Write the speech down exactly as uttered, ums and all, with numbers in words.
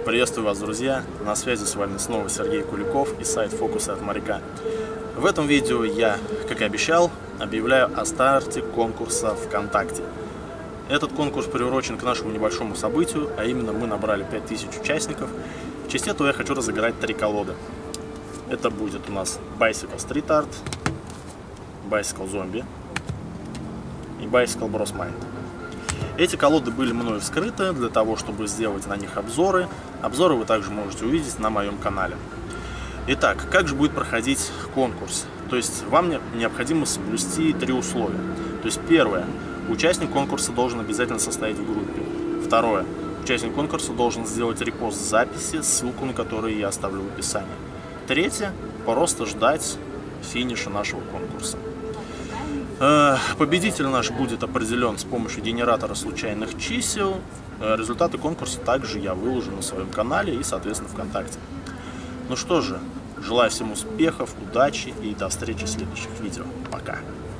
Приветствую вас, друзья! На связи с вами снова Сергей Куликов и сайт Фокусы от моряка. В этом видео я, как и обещал, объявляю о старте конкурса ВКонтакте. Этот конкурс приурочен к нашему небольшому событию, а именно мы набрали пять тысяч участников. В честь этого я хочу разыграть три колоды. Это будет у нас Bicycle Street Art, Bicycle Zombie и Bicycle Bros Mind. Эти колоды были мною вскрыты для того, чтобы сделать на них обзоры. Обзоры вы также можете увидеть на моем канале. Итак, как же будет проходить конкурс? То есть вам необходимо соблюсти три условия. То есть первое, участник конкурса должен обязательно состоять в группе. Второе, участник конкурса должен сделать репост записи, ссылку на которую я оставлю в описании. Третье, просто ждать финиша нашего конкурса. Победитель наш будет определен с помощью генератора случайных чисел. Результаты конкурса также я выложу на своем канале и, соответственно, ВКонтакте. Ну что же, желаю всем успехов, удачи и до встречи в следующих видео. Пока!